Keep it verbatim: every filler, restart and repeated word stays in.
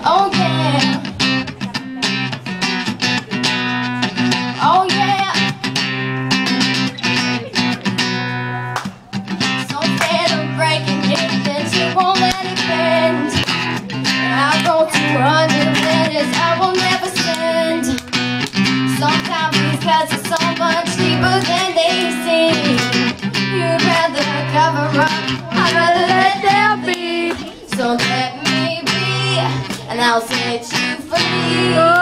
Oh yeah. Oh yeah. So instead of breaking it, then she won't let it bend. I go two hundred minutes I will never spend. Sometimes because it's so much deeper than they seem. You'd rather cover up, I'd rather let there be. So let me be, and I'll set you free.